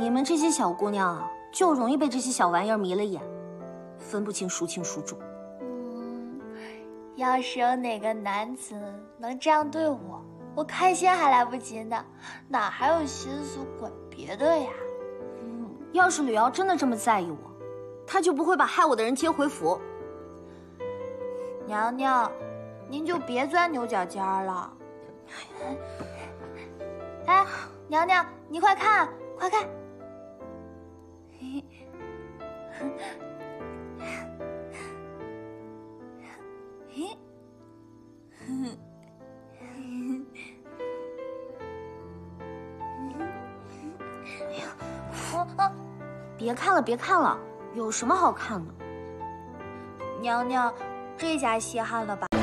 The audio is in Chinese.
你们这些小姑娘啊，就容易被这些小玩意儿迷了眼，分不清孰轻孰重。 要是有哪个男子能这样对我，我开心还来不及呢，哪还有心思管别的呀？ 要是吕瑶真的这么在意我，她就不会把害我的人接回府。 娘娘，您就别钻牛角尖了。哎，娘娘，你快看，快看！ 别看了，别看了，有什么好看的？ 娘娘，这下稀罕了吧？